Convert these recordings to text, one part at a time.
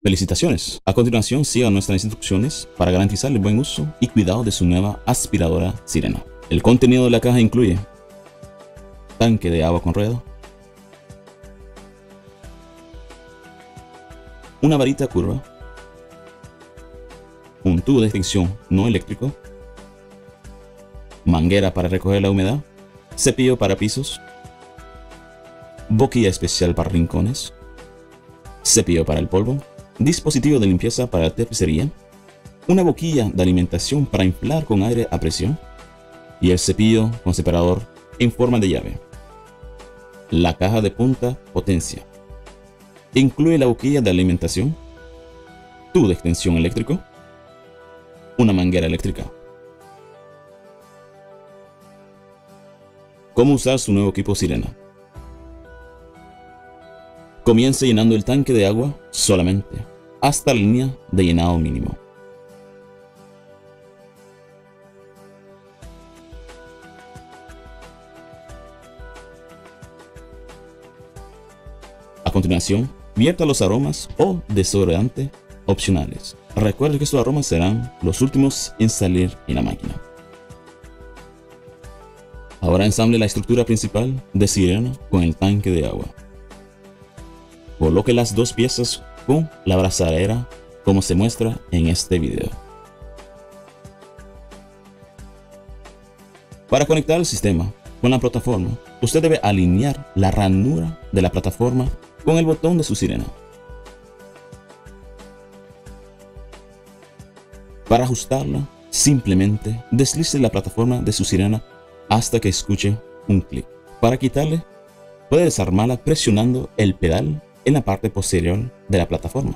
Felicitaciones. A continuación, siga nuestras instrucciones para garantizar el buen uso y cuidado de su nueva aspiradora Sirena. El contenido de la caja incluye tanque de agua con ruedo, una varita curva, un tubo de extensión no eléctrico, manguera para recoger la humedad, cepillo para pisos, boquilla especial para rincones, cepillo para el polvo, dispositivo de limpieza para la tapicería, una boquilla de alimentación para inflar con aire a presión y el cepillo con separador en forma de llave. La caja de punta potencia incluye la boquilla de alimentación, tubo de extensión eléctrico, una manguera eléctrica. ¿Cómo usar su nuevo equipo Sirena? Comience llenando el tanque de agua solamente hasta la línea de llenado mínimo. A continuación, vierta los aromas o desodorante opcionales. Recuerde que estos aromas serán los últimos en salir en la máquina. Ahora ensamble la estructura principal de Sirena con el tanque de agua. Coloque las dos piezas con la abrazadera como se muestra en este video. Para conectar el sistema con la plataforma, usted debe alinear la ranura de la plataforma con el botón de su Sirena. Para ajustarla, simplemente deslice la plataforma de su Sirena hasta que escuche un clic. Para quitarle, puede desarmarla presionando el pedal en la parte posterior de la plataforma.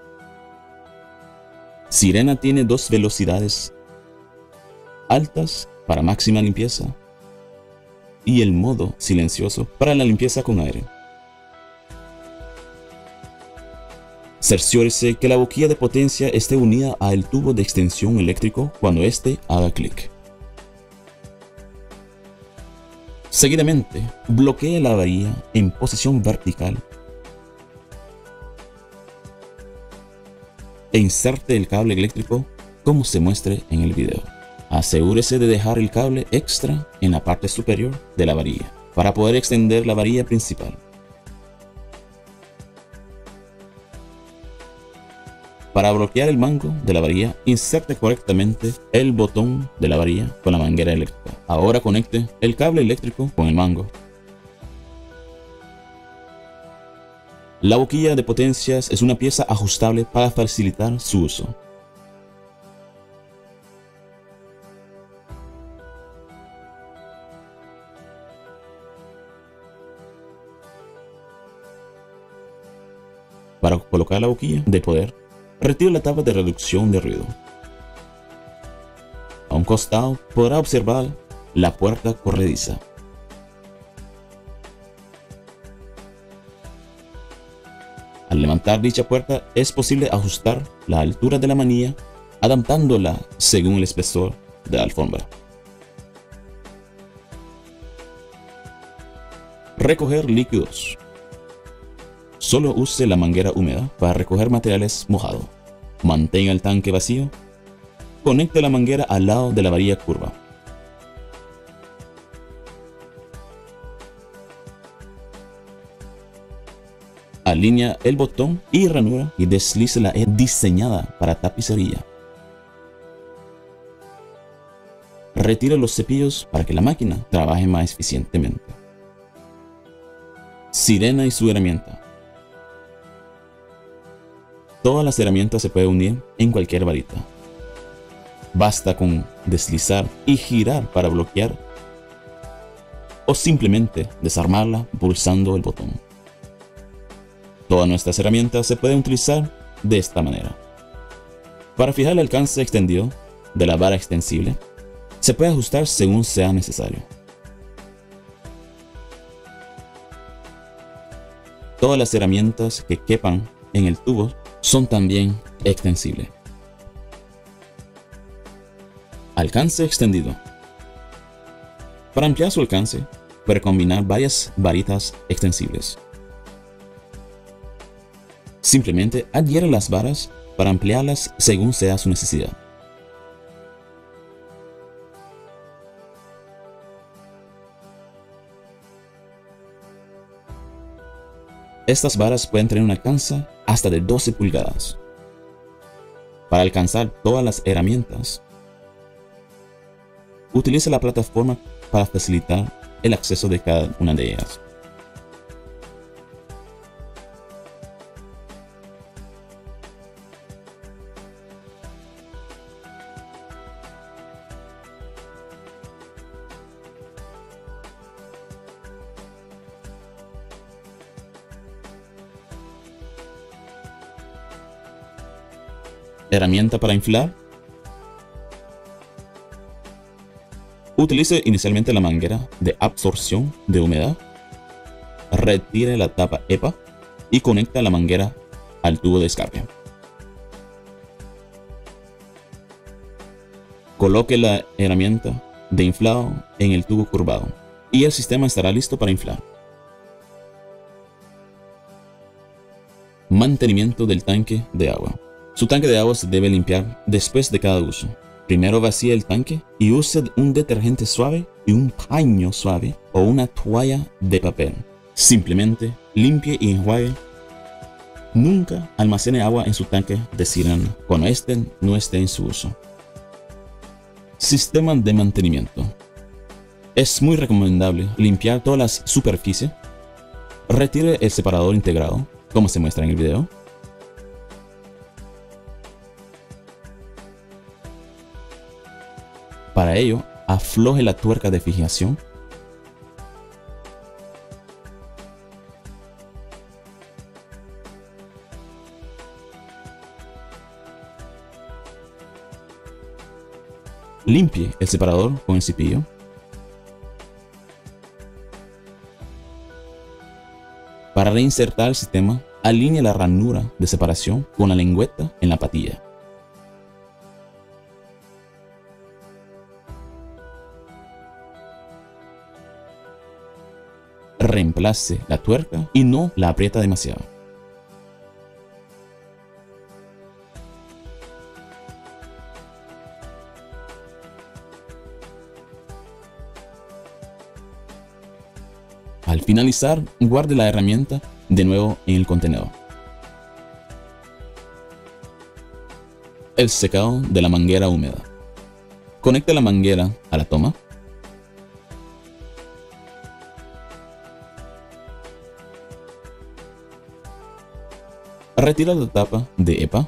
Sirena tiene dos velocidades altas para máxima limpieza y el modo silencioso para la limpieza con aire. Cerciórese que la boquilla de potencia esté unida al tubo de extensión eléctrico cuando éste haga clic. Seguidamente, bloquee la varilla en posición vertical e inserte el cable eléctrico como se muestre en el video. Asegúrese de dejar el cable extra en la parte superior de la varilla para poder extender la varilla principal. Para bloquear el mango de la varilla, inserte correctamente el botón de la varilla con la manguera eléctrica. Ahora conecte el cable eléctrico con el mango. La boquilla de potencias es una pieza ajustable para facilitar su uso. Para colocar la boquilla de poder, retire la tapa de reducción de ruido. A un costado podrá observar la puerta corrediza. Al levantar dicha puerta es posible ajustar la altura de la manilla adaptándola según el espesor de la alfombra. Recoger líquidos. Solo use la manguera húmeda para recoger materiales mojados. Mantenga el tanque vacío. Conecte la manguera al lado de la varilla curva. Alinea el botón y ranura y deslícela diseñada para tapicería. Retire los cepillos para que la máquina trabaje más eficientemente. Sirena y su herramienta. Todas las herramientas se pueden unir en cualquier varita. Basta con deslizar y girar para bloquear o simplemente desarmarla pulsando el botón. Todas nuestras herramientas se pueden utilizar de esta manera. Para fijar el alcance extendido de la vara extensible, se puede ajustar según sea necesario. Todas las herramientas que quepan en el tubo son también extensibles. Alcance extendido. Para ampliar su alcance, puede combinar varias varitas extensibles. Simplemente adhiere las varas para ampliarlas según sea su necesidad. Estas varas pueden tener un alcance hasta de 12 pulgadas. Para alcanzar todas las herramientas, utilice la plataforma para facilitar el acceso de cada una de ellas. Herramienta para inflar. Utilice inicialmente la manguera de absorción de humedad. Retire la tapa EPA y conecta la manguera al tubo de escape. Coloque la herramienta de inflado en el tubo curvado y el sistema estará listo para inflar. Mantenimiento del tanque de agua. Su tanque de agua se debe limpiar después de cada uso. Primero vacíe el tanque y use un detergente suave y un paño suave o una toalla de papel. Simplemente limpie y enjuague. Nunca almacene agua en su tanque de sirena cuando este no esté en su uso. Sistema de mantenimiento. Es muy recomendable limpiar todas las superficies. Retire el separador integrado, como se muestra en el video. Para ello, afloje la tuerca de fijación. Limpie el separador con el cepillo. Para reinsertar el sistema, alinee la ranura de separación con la lengüeta en la patilla. Reemplace la tuerca y no la aprieta demasiado. Al finalizar, guarde la herramienta de nuevo en el contenedor. El secado de la manguera húmeda. Conecte la manguera a la toma. Retira la tapa de EPA.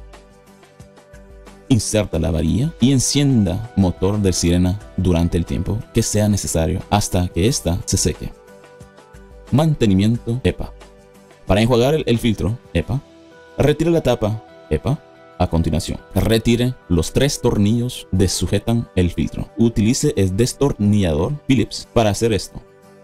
Inserta la varilla y encienda motor de sirena durante el tiempo que sea necesario hasta que ésta se seque. Mantenimiento EPA. Para enjuagar el filtro EPA, retire la tapa EPA. A continuación, retire los 3 tornillos que sujetan el filtro. Utilice el destornillador Phillips para hacer esto.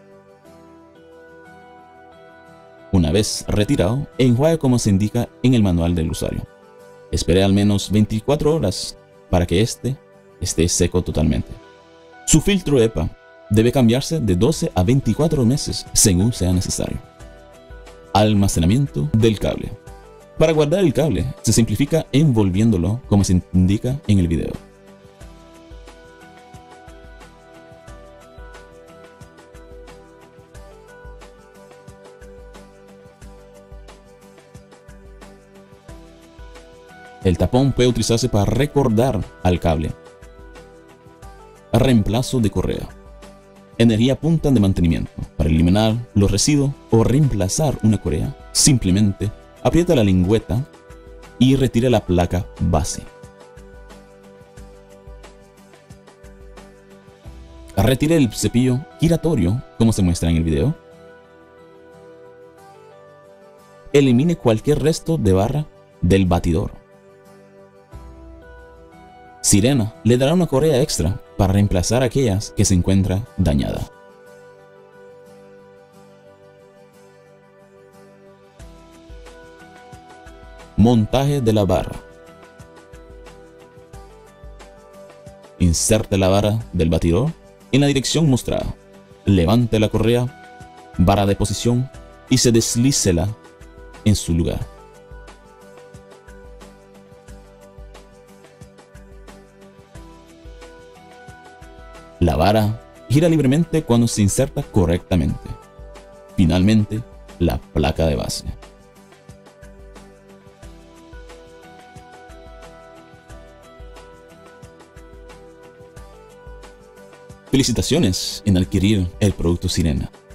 Una vez retirado, enjuague como se indica en el manual del usuario. Espere al menos 24 horas para que este esté seco totalmente. Su filtro EPA debe cambiarse de 12 a 24 meses según sea necesario. Almacenamiento del cable. Para guardar el cable, se simplifica envolviéndolo como se indica en el video. El tapón puede utilizarse para recordar al cable. Reemplazo de correa. Energía punta de mantenimiento. Para eliminar los residuos o reemplazar una correa, simplemente aprieta la lengüeta y retira la placa base. Retire el cepillo giratorio, como se muestra en el video. Elimine cualquier resto de barra del batidor. Sirena le dará una correa extra para reemplazar aquellas que se encuentra dañada. Montaje de la barra. Inserte la barra del batidor en la dirección mostrada. Levante la correa, barra de posición y se deslícela en su lugar. La vara gira libremente cuando se inserta correctamente. Finalmente, la placa de base. Felicitaciones en adquirir el producto Sirena.